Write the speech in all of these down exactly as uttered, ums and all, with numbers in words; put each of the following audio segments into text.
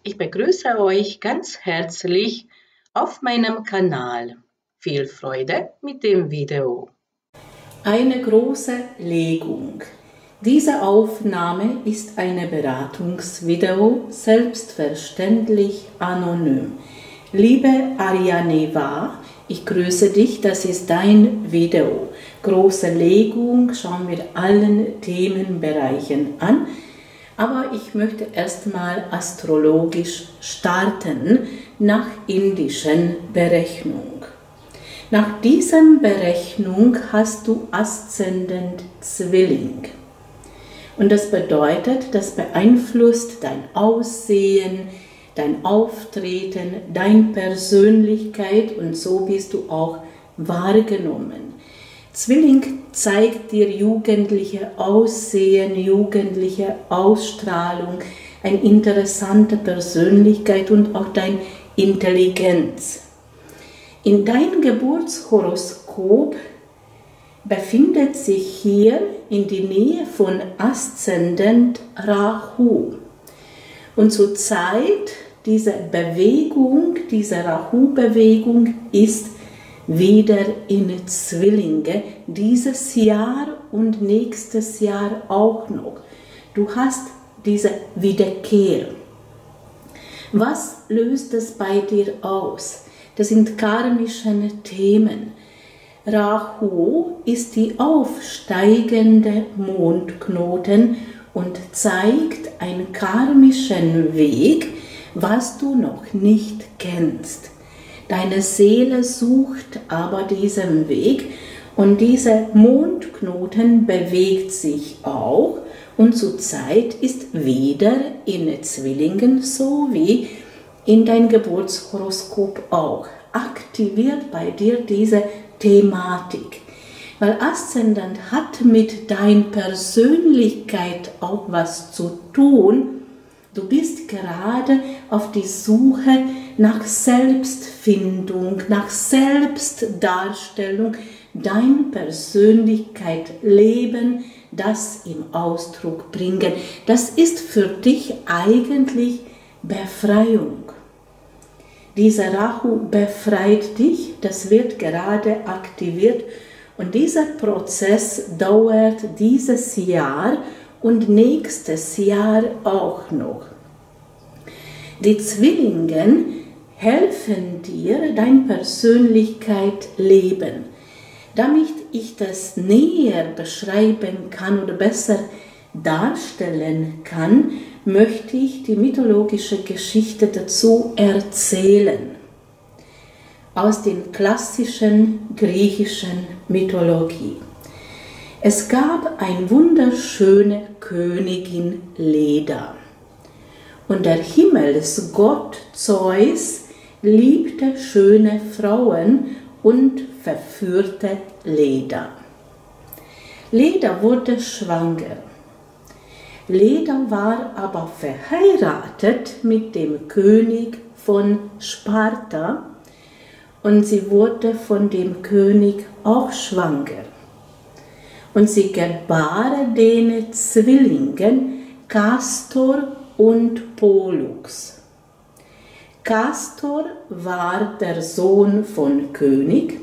Ich begrüße euch ganz herzlich auf meinem Kanal. Viel Freude mit dem Video. Eine große Legung. Diese Aufnahme ist eine Beratungsvideo, selbstverständlich anonym. Liebe Arianeva, ich grüße dich, das ist dein Video. Große Legung schauen wir allen Themenbereichen an. Aber ich möchte erstmal astrologisch starten nach indischen Berechnung. Nach dieser Berechnung hast du Aszendent Zwilling. Und das bedeutet, das beeinflusst dein Aussehen, dein Auftreten, deine Persönlichkeit und so bist du auch wahrgenommen. Zwilling zeigt dir jugendliche Aussehen, jugendliche Ausstrahlung, eine interessante Persönlichkeit und auch deine Intelligenz. In deinem Geburtshoroskop befindet sich hier in die Nähe von Aszendent Rahu. Und zurzeit diese Bewegung, diese Rahu-Bewegung ist wieder in Zwillinge, dieses Jahr und nächstes Jahr auch noch. Du hast diese Wiederkehr. Was löst es bei dir aus? Das sind karmische Themen. Rahu ist die aufsteigende Mondknoten und zeigt einen karmischen Weg, was du noch nicht kennst. Deine Seele sucht aber diesen Weg und dieser Mondknoten bewegt sich auch und zurzeit ist wieder in Zwillingen so wie in dein Geburtshoroskop auch. Aktiviert bei dir diese Thematik, weil Aszendent hat mit deiner Persönlichkeit auch was zu tun. Du bist gerade auf die Suche nach Selbstfindung, nach Selbstdarstellung, deine Persönlichkeit leben, das im Ausdruck bringen. Das ist für dich eigentlich Befreiung. Dieser Rahu befreit dich, das wird gerade aktiviert und dieser Prozess dauert dieses Jahr und nächstes Jahr auch noch. Die Zwillinge helfen dir, deine Persönlichkeit leben. Damit ich das näher beschreiben kann oder besser darstellen kann, möchte ich die mythologische Geschichte dazu erzählen. Aus der klassischen griechischen Mythologie. Es gab eine wunderschöne Königin Leda. Und der Himmelsgott Zeus liebte schöne Frauen und verführte Leda. Leda wurde schwanger. Leda war aber verheiratet mit dem König von Sparta und sie wurde von dem König auch schwanger. Und sie gebar den Zwillingen Kastor und Pollux. Kastor war der Sohn von König,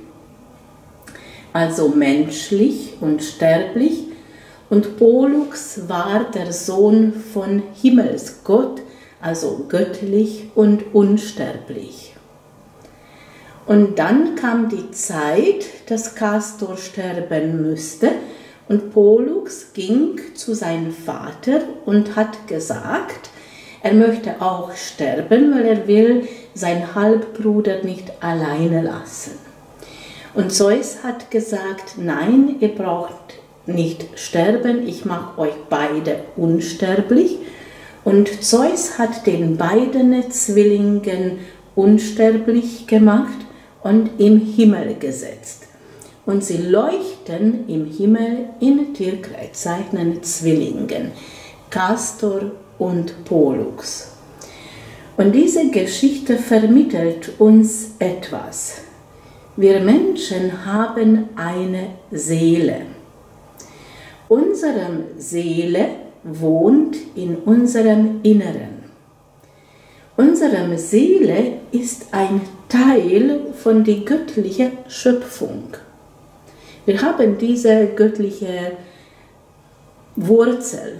also menschlich und sterblich, und Pollux war der Sohn von Himmelsgott, also göttlich und unsterblich. Und dann kam die Zeit, dass Kastor sterben müsste, und Pollux ging zu seinem Vater und hat gesagt, er möchte auch sterben, weil er will seinen Halbbruder nicht alleine lassen. Und Zeus hat gesagt, nein, ihr braucht nicht sterben, ich mache euch beide unsterblich. Und Zeus hat den beiden Zwillingen unsterblich gemacht und im Himmel gesetzt. Und sie leuchten im Himmel in Tierkreiszeichen Zwillingen, Kastor und Pollux. Und diese Geschichte vermittelt uns etwas. Wir Menschen haben eine Seele. Unsere Seele wohnt in unserem Inneren. Unsere Seele ist ein Teil von der göttlichen Schöpfung. Wir haben diese göttliche Wurzel.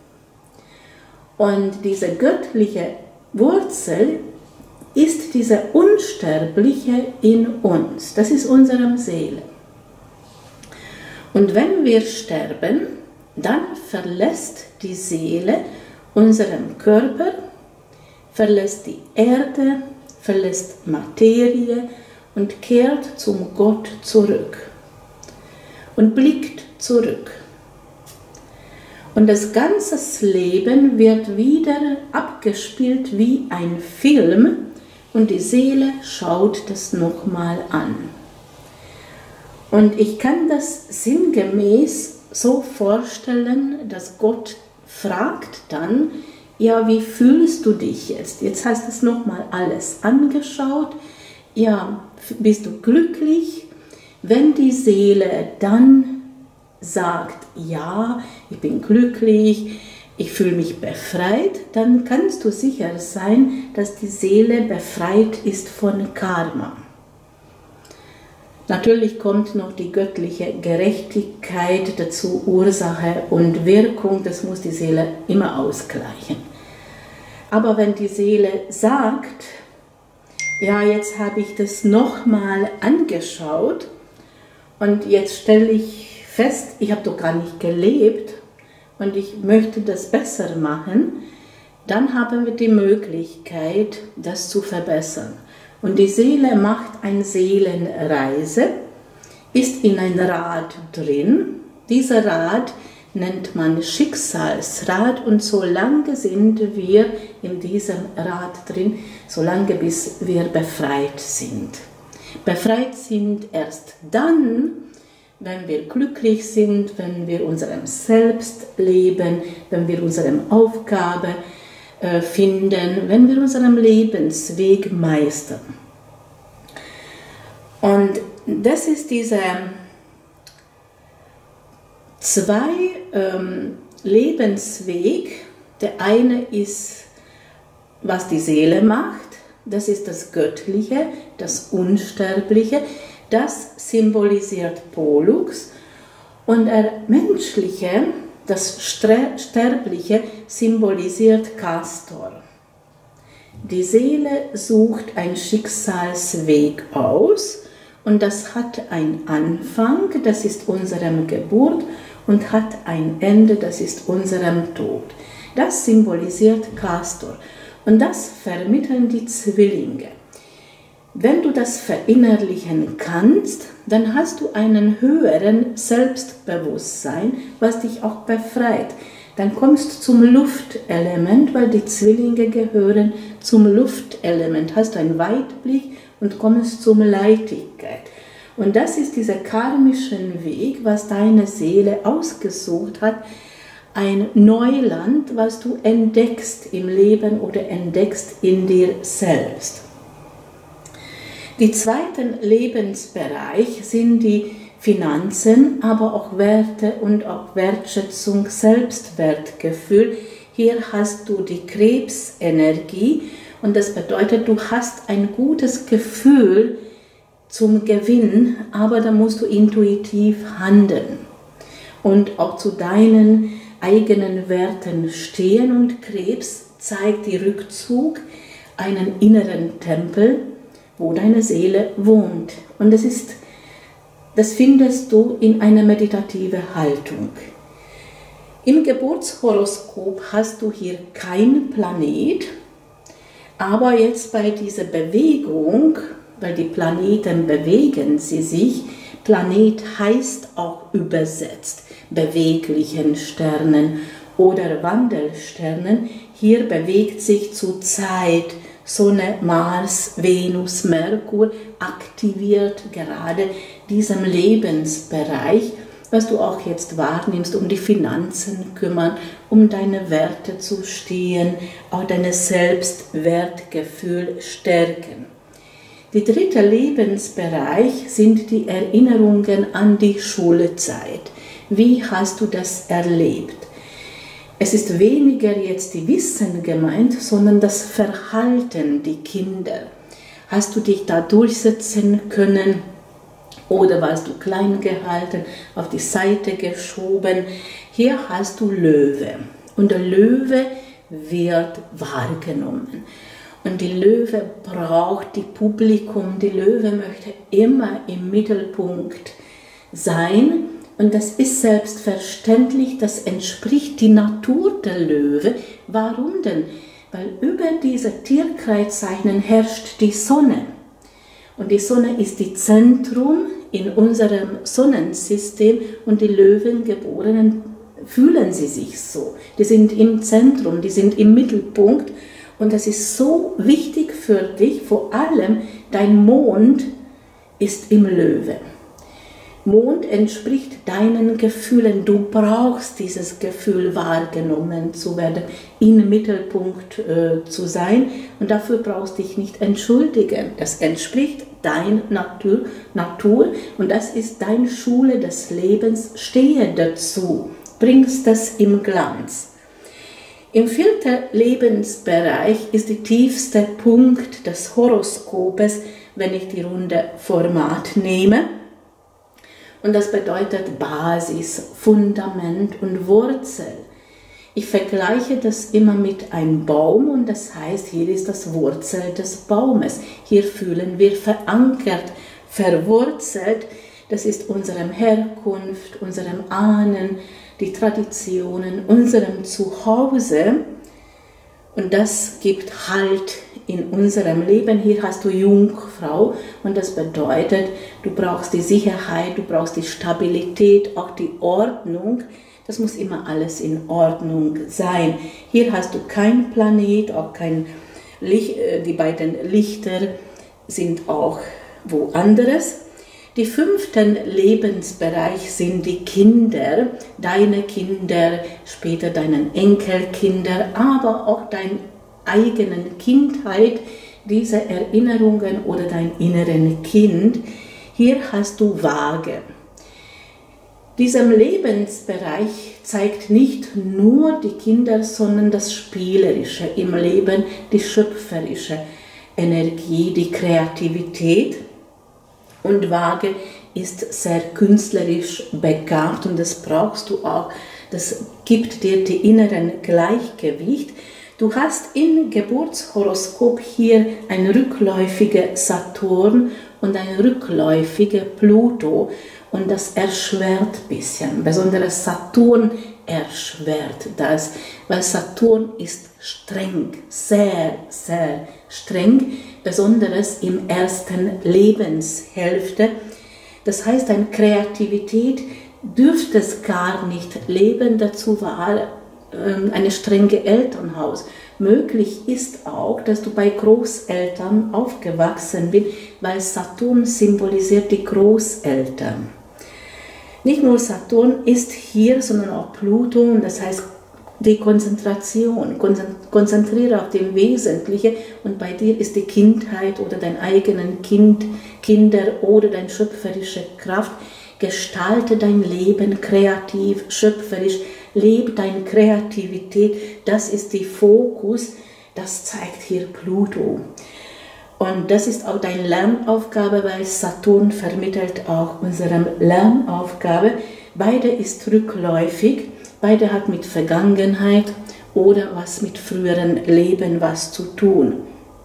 Und diese göttliche Wurzel ist diese Unsterbliche in uns. Das ist unsere Seele. Und wenn wir sterben, dann verlässt die Seele unseren Körper, verlässt die Erde, verlässt Materie und kehrt zum Gott zurück und blickt zurück. Und das ganze Leben wird wieder abgespielt wie ein Film und die Seele schaut das nochmal an. Und ich kann das sinngemäß so vorstellen, dass Gott fragt dann, ja, wie fühlst du dich jetzt? Jetzt hast du es nochmal alles angeschaut. Ja, bist du glücklich? Wenn die Seele dann sagt, ja, ich bin glücklich, ich fühle mich befreit, dann kannst du sicher sein, dass die Seele befreit ist von Karma. Natürlich kommt noch die göttliche Gerechtigkeit dazu, Ursache und Wirkung, das muss die Seele immer ausgleichen. Aber wenn die Seele sagt, ja, jetzt habe ich das nochmal angeschaut und jetzt stelle ich fest, ich habe doch gar nicht gelebt und ich möchte das besser machen, dann haben wir die Möglichkeit, das zu verbessern. Und die Seele macht eine Seelenreise, ist in ein Rad drin. Dieser Rad nennt man Schicksalsrad und solange sind wir in diesem Rad drin, solange bis wir befreit sind. Befreit sind erst dann, wenn wir glücklich sind, wenn wir unserem Selbst leben, wenn wir unsere Aufgabe finden, wenn wir unseren Lebensweg meistern. Und das ist dieser zwei ähm, Lebensweg. Der eine ist, was die Seele macht, das ist das Göttliche, das Unsterbliche, das symbolisiert Pollux und der Menschliche, das Sterbliche symbolisiert Castor. Die Seele sucht einen Schicksalsweg aus und das hat einen Anfang, das ist unsere Geburt und hat ein Ende, das ist unserem Tod. Das symbolisiert Castor und das vermitteln die Zwillinge. Wenn du das verinnerlichen kannst, dann hast du einen höheren Selbstbewusstsein, was dich auch befreit. Dann kommst du zum Luftelement, weil die Zwillinge gehören zum Luftelement. Hast einen Weitblick und kommst zum Leichtigkeit. Und das ist dieser karmische Weg, was deine Seele ausgesucht hat, ein Neuland, was du entdeckst im Leben oder entdeckst in dir selbst. Die zweiten Lebensbereich sind die Finanzen, aber auch Werte und auch Wertschätzung, Selbstwertgefühl. Hier hast du die Krebsenergie und das bedeutet, du hast ein gutes Gefühl zum Gewinn, aber da musst du intuitiv handeln und auch zu deinen eigenen Werten stehen und Krebs zeigt die Rückzug, einen inneren Tempel, wo deine Seele wohnt. Und das ist, das findest du in einer meditativen Haltung. Im Geburtshoroskop hast du hier keinen Planet, aber jetzt bei dieser Bewegung, weil die Planeten bewegen sie sich, Planet heißt auch übersetzt beweglichen Sternen oder Wandelsternen. Hier bewegt sich zurzeit Sonne, Mars, Venus, Merkur aktiviert gerade diesen Lebensbereich, was du auch jetzt wahrnimmst, um die Finanzen kümmern, um deine Werte zu stehen, auch dein Selbstwertgefühl stärken. Der dritte Lebensbereich sind die Erinnerungen an die Schulzeit. Wie hast du das erlebt? Es ist weniger jetzt die Wissen gemeint, sondern das Verhalten, die Kinder. Hast du dich da durchsetzen können oder warst du klein gehalten, auf die Seite geschoben? Hier hast du Löwe und der Löwe wird wahrgenommen. Und die Löwe braucht die Publikum, die Löwe möchte immer im Mittelpunkt sein. Und das ist selbstverständlich, das entspricht die Natur der Löwe. Warum denn? Weil über diese Tierkreiszeichen herrscht die Sonne. Und die Sonne ist die Zentrum in unserem Sonnensystem und die Löwengeborenen fühlen sie sich so. Die sind im Zentrum, die sind im Mittelpunkt. Und das ist so wichtig für dich, vor allem dein Mond ist im Löwe. Mond entspricht deinen Gefühlen. Du brauchst dieses Gefühl, wahrgenommen zu werden, im Mittelpunkt äh, zu sein. Und dafür brauchst du dich nicht entschuldigen. Das entspricht deiner Natur, Natur und das ist deine Schule des Lebens. Stehe dazu, bringst das im Glanz. Im vierten Lebensbereich ist der tiefste Punkt des Horoskopes, wenn ich die runde Format nehme. Und das bedeutet Basis, Fundament und Wurzel. Ich vergleiche das immer mit einem Baum und das heißt, hier ist das Wurzel des Baumes. Hier fühlen wir verankert, verwurzelt. Das ist unsere Herkunft, unserem Ahnen, die Traditionen, unserem Zuhause. Und das gibt Halt in unserem Leben. Hier hast du Jungfrau und das bedeutet, du brauchst die Sicherheit, du brauchst die Stabilität, auch die Ordnung. Das muss immer alles in Ordnung sein. Hier hast du kein Planet, auch kein Licht, die beiden Lichter sind auch woanders. Die fünften Lebensbereich sind die Kinder, deine Kinder, später deine Enkelkinder, aber auch deine eigene Kindheit, diese Erinnerungen oder dein inneren Kind. Hier hast du Waage. Dieser Lebensbereich zeigt nicht nur die Kinder, sondern das Spielerische im Leben, die schöpferische Energie, die Kreativität. Und Waage ist sehr künstlerisch begabt und das brauchst du auch. Das gibt dir die inneren Gleichgewicht. Du hast im Geburtshoroskop hier ein rückläufiger Saturn und ein rückläufiger Pluto und das erschwert ein bisschen. Besonders Saturn erschwert das, weil Saturn ist streng, sehr, sehr streng, besonders im ersten Lebenshälfte. Das heißt, deine Kreativität dürfte es gar nicht leben. Dazu war ähm, eine strenge Elternhaus. Möglich ist auch, dass du bei Großeltern aufgewachsen bist, weil Saturn symbolisiert die Großeltern. Nicht nur Saturn ist hier, sondern auch Pluto, und das heißt die Konzentration. Konzentriere auf dem Wesentlichen und bei dir ist die Kindheit oder dein eigenen Kind, Kinder oder deine schöpferische Kraft. Gestalte dein Leben kreativ, schöpferisch, lebe deine Kreativität. Das ist der Fokus, das zeigt hier Pluto. Und das ist auch deine Lernaufgabe, weil Saturn vermittelt auch unsere Lernaufgabe. Beide ist rückläufig, beide hat mit Vergangenheit oder was mit früheren Leben was zu tun.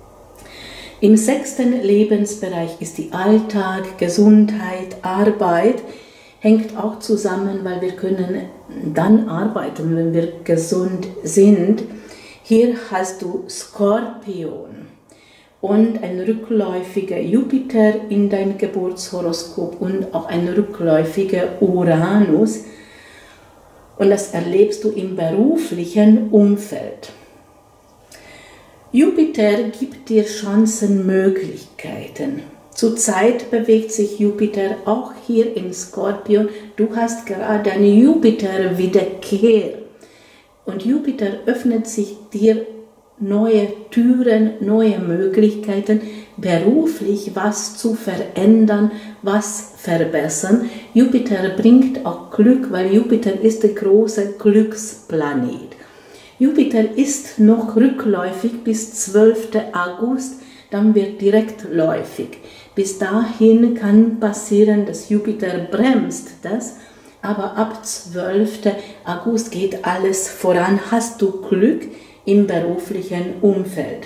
Im sechsten Lebensbereich ist die Alltag, Gesundheit, Arbeit, hängt auch zusammen, weil wir können dann arbeiten, wenn wir gesund sind. Hier hast du Skorpion und ein rückläufiger Jupiter in deinem Geburtshoroskop und auch ein rückläufiger Uranus. Und das erlebst du im beruflichen Umfeld. Jupiter gibt dir Chancen, Möglichkeiten. Zurzeit bewegt sich Jupiter auch hier in Skorpion. Du hast gerade eine Jupiter-Wiederkehr. Und Jupiter öffnet sich dir neue Türen, neue Möglichkeiten, beruflich was zu verändern, was verbessern. Jupiter bringt auch Glück, weil Jupiter ist der große Glücksplanet. Jupiter ist noch rückläufig bis zwölften August, dann wird direktläufig. Bis dahin kann passieren, dass Jupiter bremst das, aber ab zwölften August geht alles voran, hast du Glück im beruflichen Umfeld.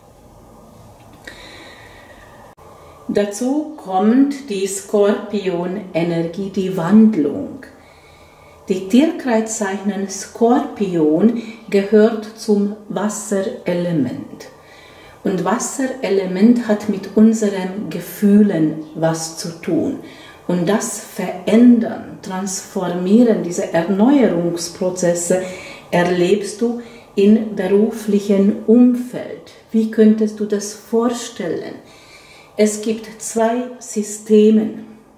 Dazu kommt die Skorpion-Energie, die Wandlung. Die Tierkreiszeichen Skorpion gehört zum Wasserelement. Und Wasserelement hat mit unseren Gefühlen was zu tun. Und das Verändern, Transformieren, diese Erneuerungsprozesse erlebst du im beruflichen Umfeld. Wie könntest du das vorstellen? Es gibt zwei Systeme,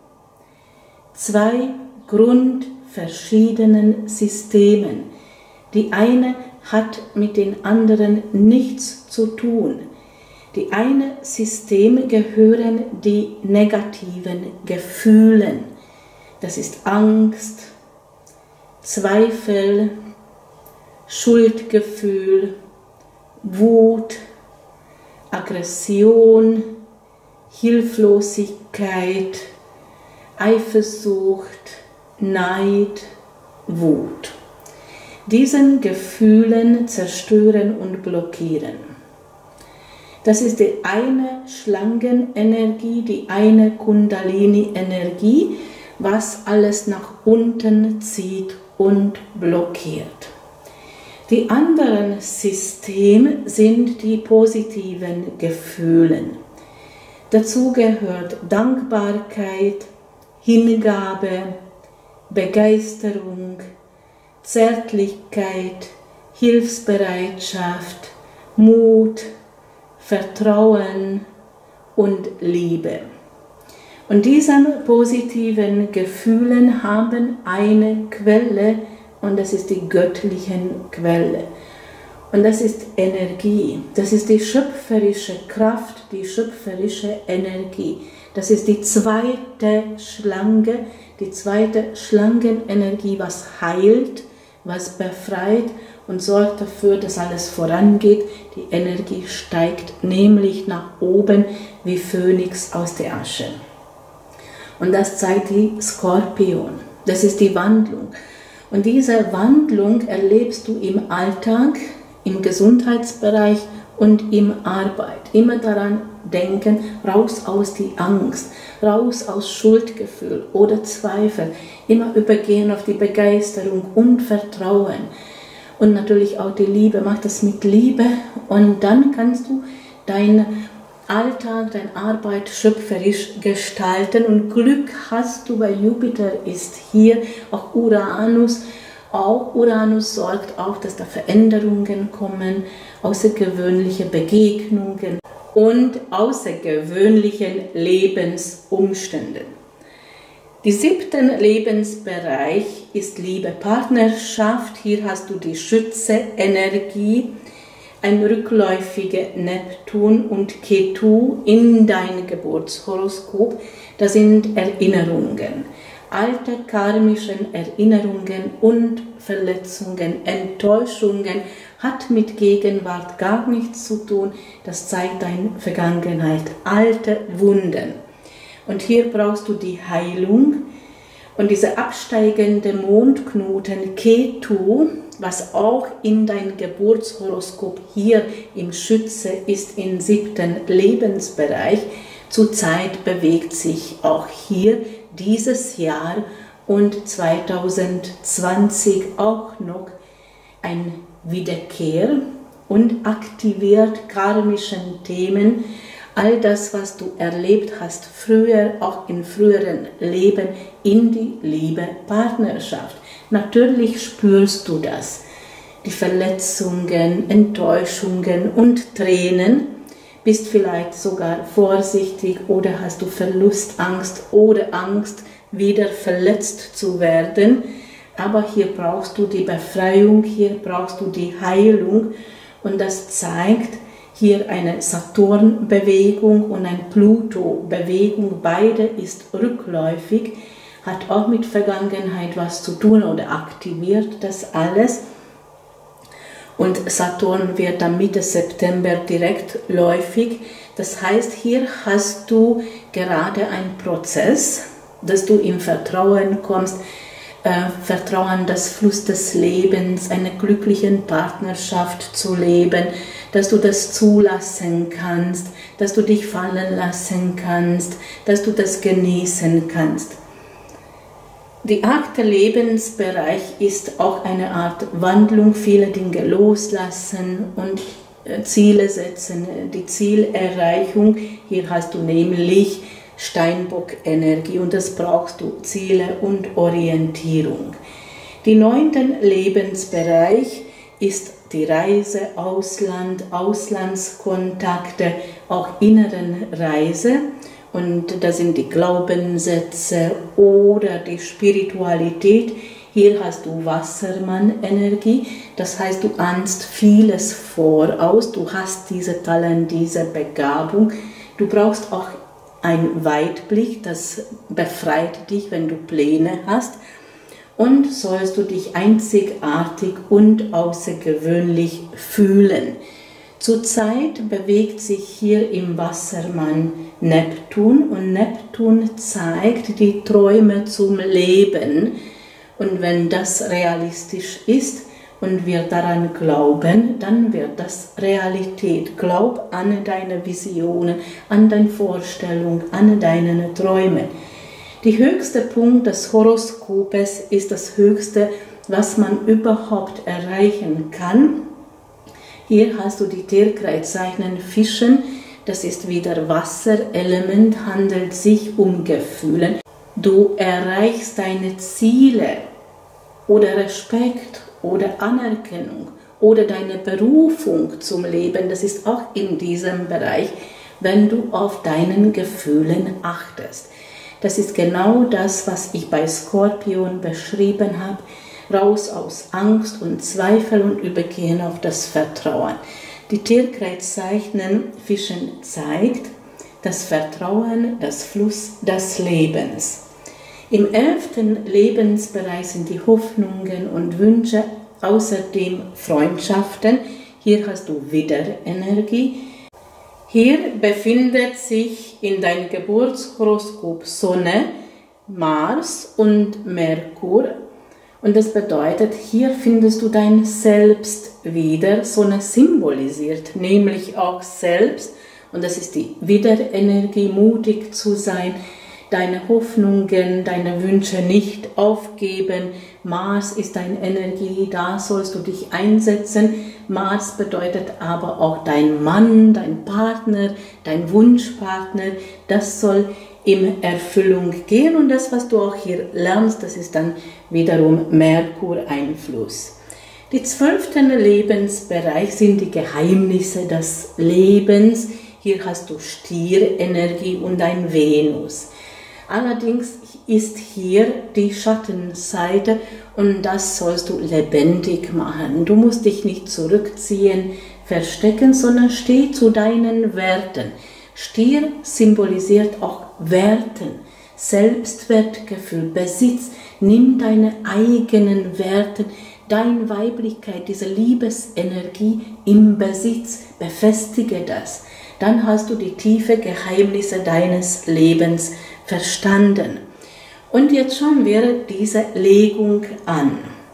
zwei grundverschiedenen Systeme. Die eine hat mit den anderen nichts zu tun. Die eine System gehören die negativen Gefühle. Das ist Angst, Zweifel, Schuldgefühl, Wut, Aggression, Hilflosigkeit, Eifersucht, Neid, Wut. Diesen Gefühlen zerstören und blockieren. Das ist die eine Schlangenenergie, die eine Kundalini-Energie, was alles nach unten zieht und blockiert. Die anderen Systeme sind die positiven Gefühle. Dazu gehört Dankbarkeit, Hingabe, Begeisterung, Zärtlichkeit, Hilfsbereitschaft, Mut, Vertrauen und Liebe. Und diese positiven Gefühle haben eine Quelle und das ist die göttliche Quelle. Und das ist Energie, das ist die schöpferische Kraft, die schöpferische Energie. Das ist die zweite Schlange, die zweite Schlangenenergie, was heilt, was befreit und sorgt dafür, dass alles vorangeht. Die Energie steigt nämlich nach oben wie Phönix aus der Asche. Und das zeigt die Skorpion. Das ist die Wandlung. Und diese Wandlung erlebst du im Alltag, im Gesundheitsbereich und im Arbeit. Immer daran denken, raus aus die Angst, raus aus Schuldgefühl oder Zweifel. Immer übergehen auf die Begeisterung und Vertrauen. Und natürlich auch die Liebe, mach das mit Liebe und dann kannst du deinen Alltag, deine Arbeit schöpferisch gestalten und Glück hast du, weil Jupiter ist hier, auch Uranus. Auch Uranus sorgt auch, dass da Veränderungen kommen, außergewöhnliche Begegnungen und außergewöhnlichen Lebensumstände. Der siebte Lebensbereich ist Liebe, Partnerschaft. Hier hast du die Schütze-Energie, ein rückläufiger Neptun und Ketu in deinem Geburtshoroskop. Das sind Erinnerungen, alte karmische Erinnerungen und Verletzungen, Enttäuschungen, hat mit Gegenwart gar nichts zu tun. Das zeigt deine Vergangenheit, alte Wunden. Und hier brauchst du die Heilung. Und diese absteigende Mondknoten Ketu, was auch in dein Geburtshoroskop hier im Schütze ist, im siebten Lebensbereich, zurzeit bewegt sich auch hier dieses Jahr und zweitausendzwanzig auch noch ein Wiederkehr und aktiviert karmischen Themen. All das, was du erlebt hast, früher, auch in früheren Leben, in die Liebe, Partnerschaft. Natürlich spürst du das. Die Verletzungen, Enttäuschungen und Tränen. Bist vielleicht sogar vorsichtig oder hast du Verlustangst oder Angst, wieder verletzt zu werden. Aber hier brauchst du die Befreiung, hier brauchst du die Heilung. Und das zeigt, hier eine Saturn-Bewegung und eine Pluto-Bewegung, beide ist rückläufig, hat auch mit Vergangenheit was zu tun oder aktiviert das alles. Und Saturn wird dann Mitte September direktläufig. Das heißt, hier hast du gerade einen Prozess, dass du im Vertrauen kommst, äh, Vertrauen, das Fluss des Lebens, eine glückliche Partnerschaft zu leben, dass du das zulassen kannst, dass du dich fallen lassen kannst, dass du das genießen kannst. Die achte Lebensbereich ist auch eine Art Wandlung, viele Dinge loslassen und Ziele setzen, die Zielerreichung. Hier hast du nämlich Steinbock-Energie und das brauchst du, Ziele und Orientierung. Die neunten Lebensbereich ist die Reise, Ausland, Auslandskontakte, auch inneren Reise. Und da sind die Glaubenssätze oder die Spiritualität. Hier hast du Wassermann-Energie, das heißt, du ahnst vieles voraus, du hast diese Talent, diese Begabung. Du brauchst auch einen Weitblick, das befreit dich, wenn du Pläne hast. Und sollst du dich einzigartig und außergewöhnlich fühlen. Zurzeit bewegt sich hier im Wassermann Neptun und Neptun zeigt die Träume zum Leben. Und wenn das realistisch ist und wir daran glauben, dann wird das Realität. Glaub an deine Visionen, an deine Vorstellung, an deine Träume. Der höchste Punkt des Horoskopes ist das höchste, was man überhaupt erreichen kann. Hier hast du die Tierkreiszeichen Fischen, das ist wieder Wasserelement, handelt sich um Gefühle. Du erreichst deine Ziele oder Respekt oder Anerkennung oder deine Berufung zum Leben, das ist auch in diesem Bereich, wenn du auf deinen Gefühlen achtest. Das ist genau das, was ich bei Skorpion beschrieben habe. Raus aus Angst und Zweifel und übergehen auf das Vertrauen. Die Tierkreiszeichen Fischen zeigt das Vertrauen, das Fluss des Lebens. Im elften Lebensbereich sind die Hoffnungen und Wünsche, außerdem Freundschaften. Hier hast du wieder Energie. Hier befindet sich in deinem Geburtshoroskop Sonne, Mars und Merkur. Und das bedeutet, hier findest du dein Selbst wieder. Sonne symbolisiert nämlich auch Selbst. Und das ist die Wiederenergie, mutig zu sein, deine Hoffnungen, deine Wünsche nicht aufgeben. Mars ist deine Energie, da sollst du dich einsetzen. Mars bedeutet aber auch dein Mann, dein Partner, dein Wunschpartner. Das soll in Erfüllung gehen und das, was du auch hier lernst, das ist dann wiederum Merkur-Einfluss. Die zwölften Lebensbereich sind die Geheimnisse des Lebens. Hier hast du Stierenergie und ein Venus. Allerdings ist hier die Schattenseite und das sollst du lebendig machen. Du musst dich nicht zurückziehen, verstecken, sondern steh zu deinen Werten. Stier symbolisiert auch Werten, Selbstwertgefühl, Besitz. Nimm deine eigenen Werte, deine Weiblichkeit, diese Liebesenergie im Besitz, befestige das. Dann hast du die tiefen Geheimnisse deines Lebens verstanden. Und jetzt schauen wir diese Legung an.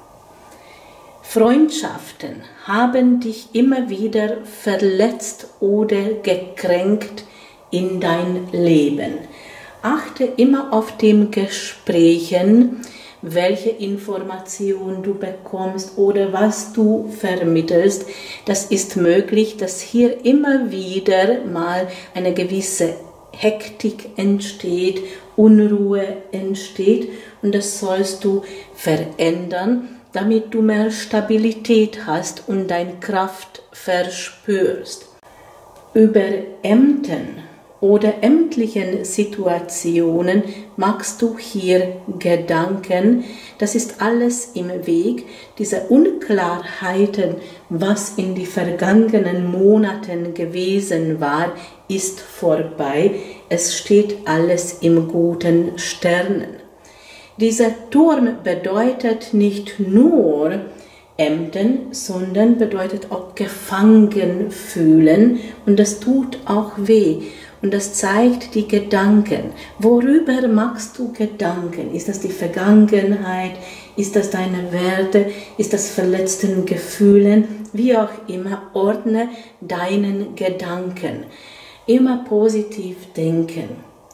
Freundschaften haben dich immer wieder verletzt oder gekränkt in dein Leben. Achte immer auf den Gesprächen, welche Informationen du bekommst oder was du vermittelst. Das ist möglich, dass hier immer wieder mal eine gewisse Hektik entsteht, Unruhe entsteht und das sollst du verändern, damit du mehr Stabilität hast und deine Kraft verspürst. Über Ämtern oder ämtlichen Situationen machst du hier Gedanken. Das ist alles im Weg. Diese Unklarheiten, was in den vergangenen Monaten gewesen war, ist vorbei. Es steht alles im guten Sternen. Dieser Turm bedeutet nicht nur Emden, sondern bedeutet auch gefangen fühlen und das tut auch weh. Und das zeigt die Gedanken. Worüber machst du Gedanken? Ist das die Vergangenheit? Ist das deine Werte? Ist das verletzten Gefühlen? Wie auch immer, ordne deinen Gedanken. Immer positiv denken.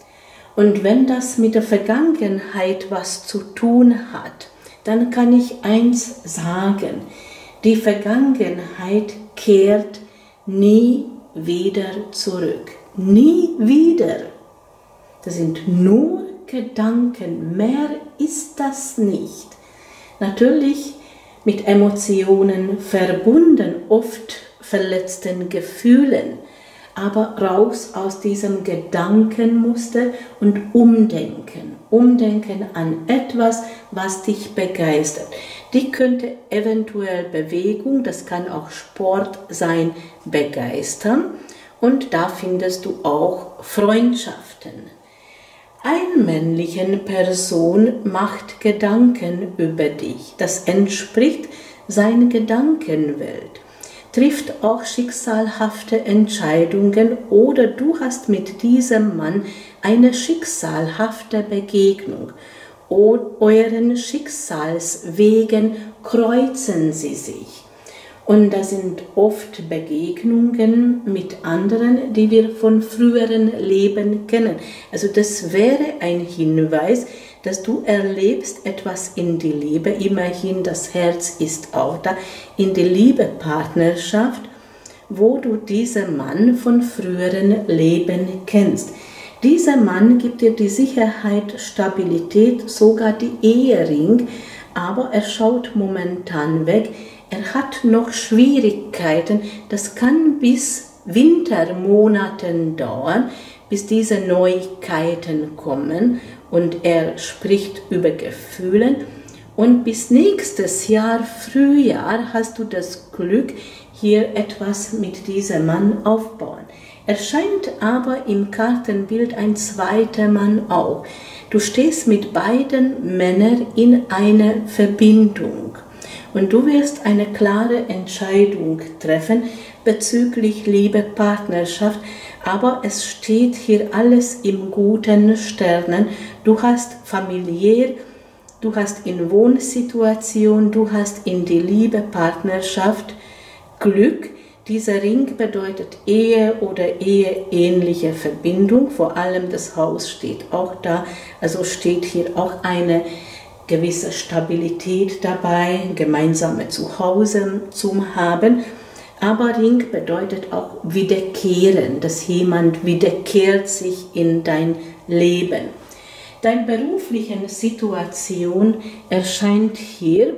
Und wenn das mit der Vergangenheit was zu tun hat, dann kann ich eins sagen. Die Vergangenheit kehrt nie wieder zurück. Nie wieder. Das sind nur Gedanken, mehr ist das nicht. Natürlich mit Emotionen verbunden, oft verletzten Gefühlen, aber raus aus diesem Gedankenmuster und umdenken. Umdenken an etwas, was dich begeistert. Die könnte eventuell Bewegung, das kann auch Sport sein, begeistern. Und da findest du auch Freundschaften. Eine männliche Person macht Gedanken über dich. Das entspricht seiner Gedankenwelt. Trifft auch schicksalhafte Entscheidungen oder du hast mit diesem Mann eine schicksalhafte Begegnung. Und euren Schicksalswegen kreuzen sie sich. Und das sind oft Begegnungen mit anderen, die wir von früheren Leben kennen. Also das wäre ein Hinweis, dass du erlebst etwas in die Liebe. Immerhin, das Herz ist auch da. In die Liebepartnerschaft, wo du diesen Mann von früheren Leben kennst. Dieser Mann gibt dir die Sicherheit, Stabilität, sogar die Ehering, aber er schaut momentan weg. Er hat noch Schwierigkeiten, das kann bis Wintermonaten dauern, bis diese Neuigkeiten kommen und er spricht über Gefühle und bis nächstes Jahr Frühjahr hast du das Glück, hier etwas mit diesem Mann aufbauen. Er scheint aber im Kartenbild ein zweiter Mann auch. Du stehst mit beiden Männern in einer Verbindung. Und du wirst eine klare Entscheidung treffen bezüglich Liebe, Partnerschaft, aber es steht hier alles im guten Sternen. Du hast familiär, du hast in Wohnsituation, du hast in die Liebe, Partnerschaft Glück. Dieser Ring bedeutet Ehe oder eheähnliche Verbindung, vor allem das Haus steht auch da, also steht hier auch eine gewisse Stabilität dabei, gemeinsame Zuhause zu haben. Aber Ring bedeutet auch wiederkehren, dass jemand wiederkehrt sich in dein Leben. Deine berufliche Situation erscheint hier,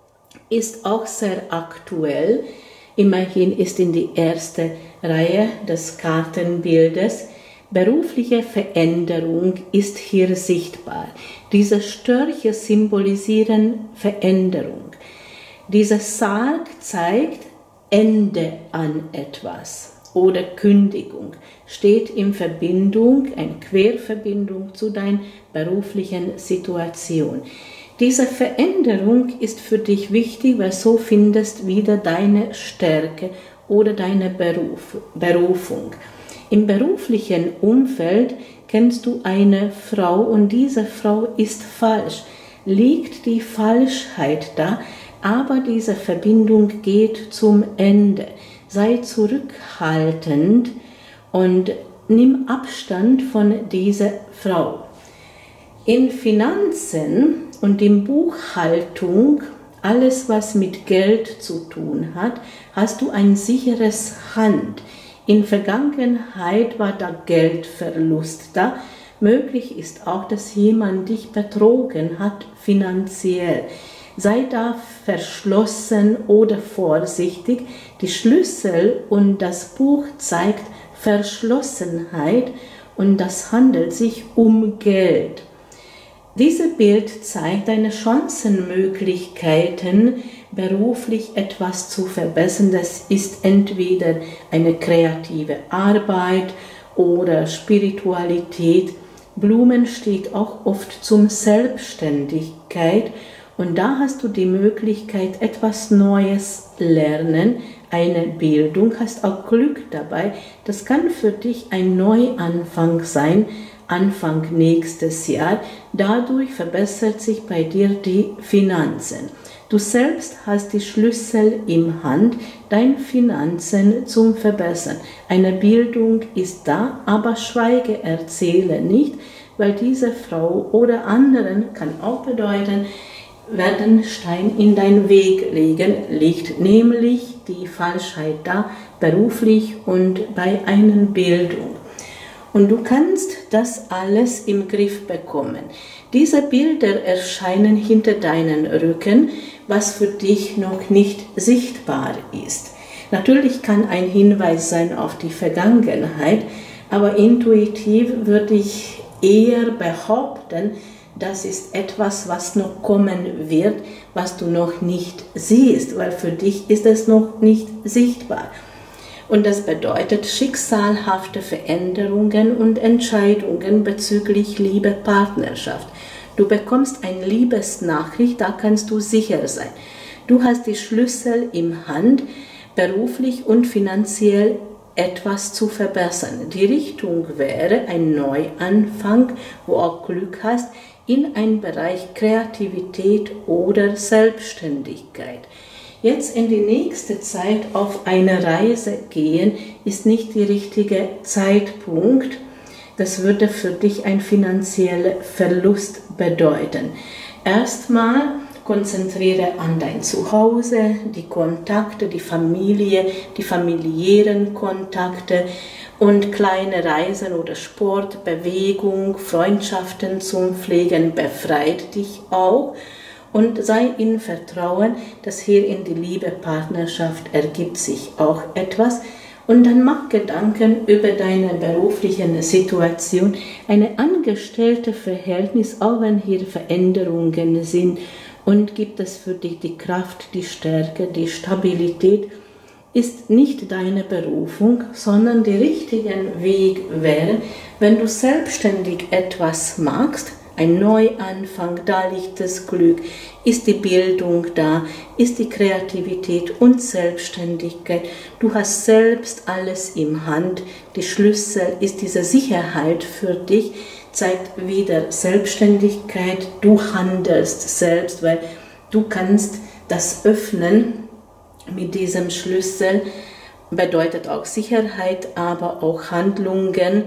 ist auch sehr aktuell. Immerhin ist in die erste Reihe des Kartenbildes. Berufliche Veränderung ist hier sichtbar. Diese Störche symbolisieren Veränderung. Dieser Sarg zeigt Ende an etwas oder Kündigung. Steht in Verbindung, eine Querverbindung zu deiner beruflichen Situation. Diese Veränderung ist für dich wichtig, weil so findest wieder deine Stärke oder deine Beruf, Berufung. Im beruflichen Umfeld kennst du eine Frau und diese Frau ist falsch. Liegt die Falschheit da, aber diese Verbindung geht zum Ende. Sei zurückhaltend und nimm Abstand von dieser Frau. In Finanzen und in Buchhaltung, alles was mit Geld zu tun hat, hast du ein sicheres Hand. In Vergangenheit war da Geldverlust da. Möglich ist auch, dass jemand dich betrogen hat finanziell. Sei da verschlossen oder vorsichtig. Die Schlüssel und das Buch zeigt Verschlossenheit und das handelt sich um Geld. Dieses Bild zeigt deine Chancenmöglichkeiten, beruflich etwas zu verbessern. Das ist entweder eine kreative Arbeit oder Spiritualität. Blumen steht auch oft zum Selbstständigkeit Und da hast du die Möglichkeit, etwas Neues lernen, eine Bildung, hast auch Glück dabei. Das kann für dich ein Neuanfang sein, Anfang nächstes Jahr. Dadurch verbessert sich bei dir die Finanzen. Du selbst hast die Schlüssel in Hand, deine Finanzen zum Verbessern. Eine Bildung ist da, aber schweige, erzähle nicht, weil diese Frau oder anderen kann auch bedeuten, werden Stein in deinen Weg legen, liegt nämlich die Falschheit da, beruflich und bei einer Bildung. Und du kannst das alles im Griff bekommen. Diese Bilder erscheinen hinter deinen Rücken, was für dich noch nicht sichtbar ist. Natürlich kann ein Hinweis sein auf die Vergangenheit, aber intuitiv würde ich eher behaupten, das ist etwas, was noch kommen wird, was du noch nicht siehst, weil für dich ist es noch nicht sichtbar. Und das bedeutet schicksalhafte Veränderungen und Entscheidungen bezüglich Liebe, Partnerschaft. Du bekommst eine Liebesnachricht, da kannst du sicher sein. Du hast die Schlüssel in Hand, beruflich und finanziell etwas zu verbessern. Die Richtung wäre ein Neuanfang, wo auch Glück hast, in einen Bereich Kreativität oder Selbstständigkeit. Jetzt in die nächste Zeit auf eine Reise gehen, ist nicht der richtige Zeitpunkt. Das würde für dich einen finanziellen Verlust bedeuten. Erstmal konzentriere an dein Zuhause, die Kontakte, die Familie, die familiären Kontakte und kleine Reisen oder Sport, Bewegung, Freundschaften zum Pflegen befreit dich auch. Und sei in Vertrauen, dass hier in die Liebe, Partnerschaft ergibt sich auch etwas. Und dann mach Gedanken über deine berufliche Situation, eine angestellte Verhältnis, auch wenn hier Veränderungen sind. Und gibt es für dich die Kraft, die Stärke, die Stabilität, ist nicht deine Berufung, sondern der richtige Weg wäre, wenn du selbstständig etwas machst, ein Neuanfang, da liegt das Glück, ist die Bildung da, ist die Kreativität und Selbstständigkeit. Du hast selbst alles in Hand, die Schlüssel ist diese Sicherheit für dich, zeigt wieder Selbstständigkeit, du handelst selbst, weil du kannst das öffnen mit diesem Schlüssel, bedeutet auch Sicherheit, aber auch Handlungen,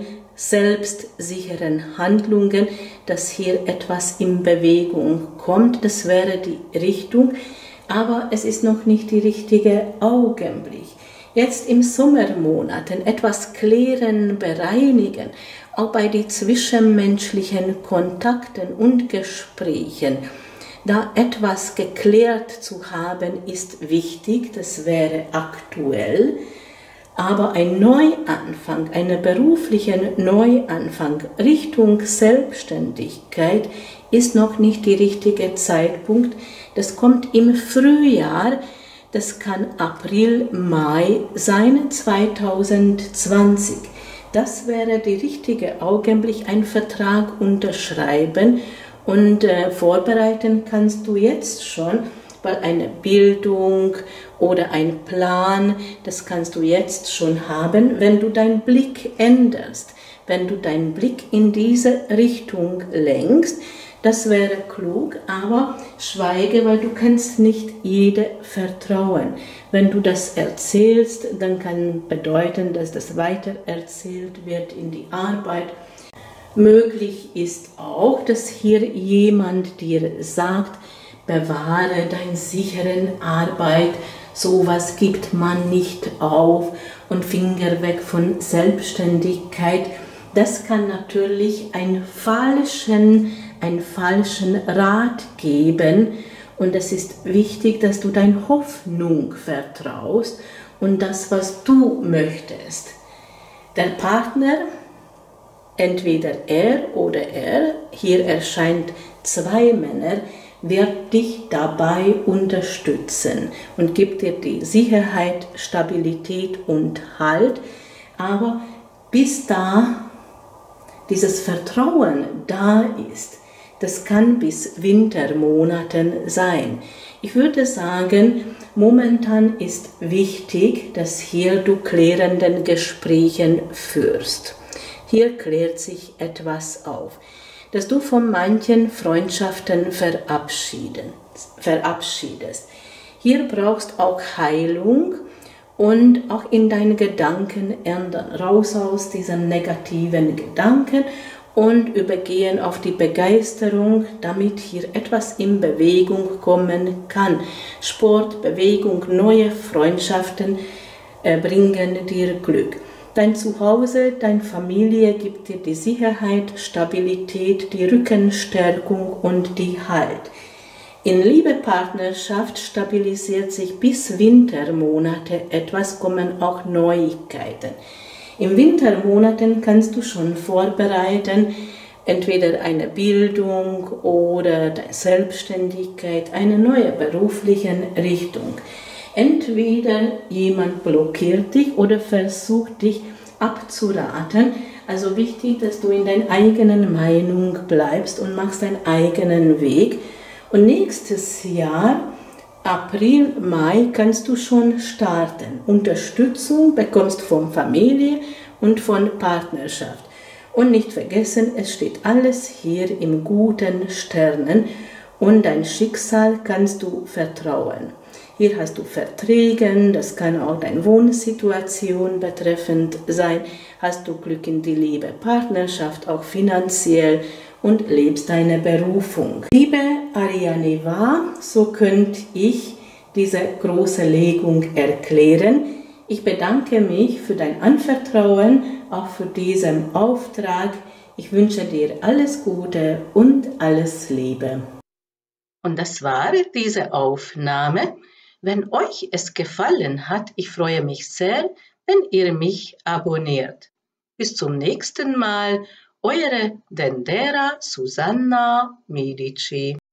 selbstsicheren Handlungen, dass hier etwas in Bewegung kommt. Das wäre die Richtung, aber es ist noch nicht der richtige Augenblick. Jetzt im Sommermonaten etwas klären, bereinigen, auch bei den zwischenmenschlichen Kontakten und Gesprächen. Da etwas geklärt zu haben, ist wichtig, das wäre aktuell. Aber ein Neuanfang, einen beruflichen Neuanfang Richtung Selbstständigkeit ist noch nicht der richtige Zeitpunkt. Das kommt im Frühjahr, das kann April, Mai sein, zweitausendzwanzig. Das wäre der richtige Augenblick, einen Vertrag unterschreiben und äh, vorbereiten kannst du jetzt schon, weil eine Bildung oder ein Plan, das kannst du jetzt schon haben, wenn du deinen Blick änderst, wenn du deinen Blick in diese Richtung lenkst. Das wäre klug, aber schweige, weil du kannst nicht jedem vertrauen. Wenn du das erzählst, dann kann bedeuten, dass das weitererzählt wird in die Arbeit. Möglich ist auch, dass hier jemand dir sagt, bewahre deine sichere Arbeit, sowas gibt man nicht auf und Finger weg von Selbstständigkeit. Das kann natürlich einen falschen, einen falschen Rat geben und es ist wichtig, dass du deine Hoffnung vertraust und das, was du möchtest. Der Partner, entweder er oder er, hier erscheint zwei Männer, wird dich dabei unterstützen und gibt dir die Sicherheit, Stabilität und Halt. Aber bis da dieses Vertrauen da ist, Das kann bis Wintermonaten sein. Ich würde sagen, momentan ist wichtig, dass hier du klärenden Gesprächen führst. Hier klärt sich etwas auf, dass du von manchen Freundschaften verabschieden, verabschiedest. Hier brauchst auch Heilung und auch in deinen Gedanken ändern. Raus aus diesen negativen Gedanken und übergehen auf die Begeisterung, damit hier etwas in Bewegung kommen kann. Sport, Bewegung, neue Freundschaften äh, bringen dir Glück. Dein Zuhause, deine Familie gibt dir die Sicherheit, Stabilität, die Rückenstärkung und die Halt. In Liebepartnerschaft stabilisiert sich bis Wintermonate etwas, kommen auch Neuigkeiten. In Wintermonaten kannst du schon vorbereiten, entweder eine Bildung oder deine Selbstständigkeit, eine neue berufliche Richtung. Entweder jemand blockiert dich oder versucht dich abzuraten. Also wichtig, dass du in deiner eigenen Meinung bleibst und machst deinen eigenen Weg. Und nächstes Jahr, April, Mai, kannst du schon starten. Unterstützung bekommst von Familie und von Partnerschaft. Und nicht vergessen, es steht alles hier im guten Sternen und dein Schicksal kannst du vertrauen. Hier hast du Verträge, das kann auch deine Wohnsituation betreffend sein. Hast du Glück in die Liebe, Partnerschaft, auch finanziell und lebst deine Berufung. Liebe Ariane, so könnte ich diese große Legung erklären. Ich bedanke mich für dein Anvertrauen, auch für diesen Auftrag. Ich wünsche dir alles Gute und alles Liebe. Und das war diese Aufnahme. Wenn euch es gefallen hat, ich freue mich sehr, wenn ihr mich abonniert. Bis zum nächsten Mal, eure Dendera Susanna Medici.